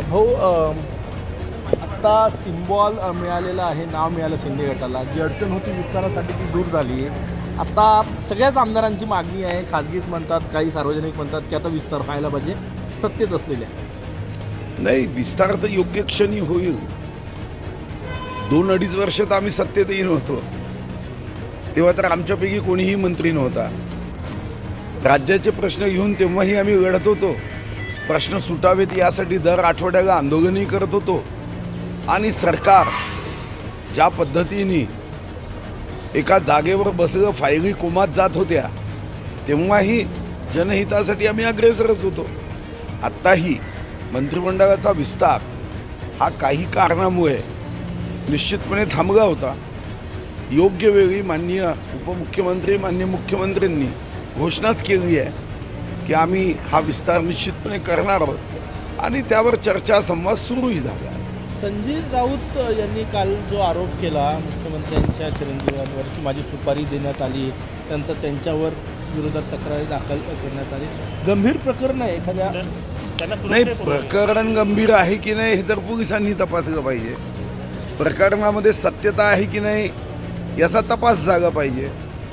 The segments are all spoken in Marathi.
भाऊ आत्ता सिम्बॉल मिळालेला आहे, नाव मिळालं शिंदे गटाला. जी अडचण होती विस्तारासाठी ती दूर झाली आहे. आता सगळ्याच आमदारांची मागणी आहे, खाजगीत म्हणतात, काही सार्वजनिक म्हणतात की आता विस्तार व्हायला पाहिजे सत्तेत असलेल्या. नाही, विस्तार तर योग्य क्षणी होईल. 2-2.5 वर्षात आम्ही सत्तेतही नव्हतो, तेव्हा तर आमच्यापैकी कोणीही मंत्री नव्हता. राज्याचे प्रश्न घेऊन तेव्हाही आम्ही लढत होतो. प्रश्न सुटावेत यासाठी दर आठवड्याला आंदोलनही करत होतो. आणि सरकार ज्या पद्धतीने एका जागेवर बसलं फायली कोमात जात होत्या, तेव्हाही जनहितासाठी आम्ही अग्रेसरच होतो. आत्ताही मंत्रिमंडळाचा विस्तार हा काही कारणामुळे निश्चितपणे थांबला होता. योग्य वेळी माननीय उपमुख्यमंत्री, माननीय मुख्यमंत्र्यांनी घोषणाच केली आहे की आम्ही हा विस्तार निश्चितपणे करणार आहोत आणि त्यावर चर्चा संवाद सुरूही झाला. संजय राऊत यांनी काल जो आरोप केला मुख्यमंत्र्यांच्या चिरंजीवांवर की माझी सुपारी देण्यात आली, त्यानंतर त्यांच्यावर विरोधात तक्रारी दाखल करण्यात आली, गंभीर प्रकरण आहे एखाद्या. नाही, प्रकरण गंभीर आहे की नाही हे तर पोलिसांनी तपासलं पाहिजे. प्रकरणामध्ये सत्यता आहे की नाही याचा तपास झाला पाहिजे.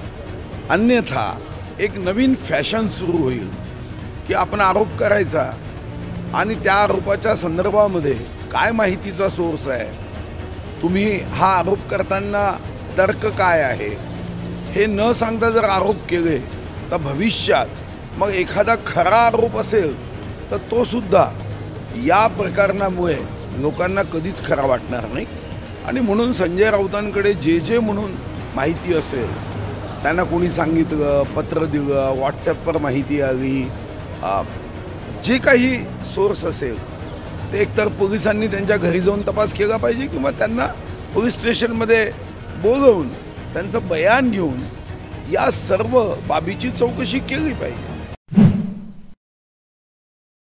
अन्यथा एक नवीन फॅशन सुरू होईल की आपण आरोप करायचा आणि त्या आरोपाच्या संदर्भामध्ये काय माहितीचा सोर्स आहे, तुम्ही हा आरोप करताना तर्क काय आहे, हे न सांगता जर आरोप केले तर भविष्यात मग एखादा खरा आरोप असेल तर तो सुद्धा या प्रकरणामुळे लोकांना कधीच खरा वाटणार नाही. आणि म्हणून संजय राऊतांकडे जे म्हणून माहिती असेल, त्यांना कोणी सांगितलं, पत्र दिलं, व्हॉट्सॲपवर माहिती आली, जे काही सोर्स असेल ते एकतर पोलिसांनी त्यांच्या घरी जाऊन तपास केला पाहिजे किंवा त्यांना पोलीस स्टेशनमध्ये बोलवून त्यांचं बयान घेऊन या सर्व बाबीची चौकशी केली पाहिजे.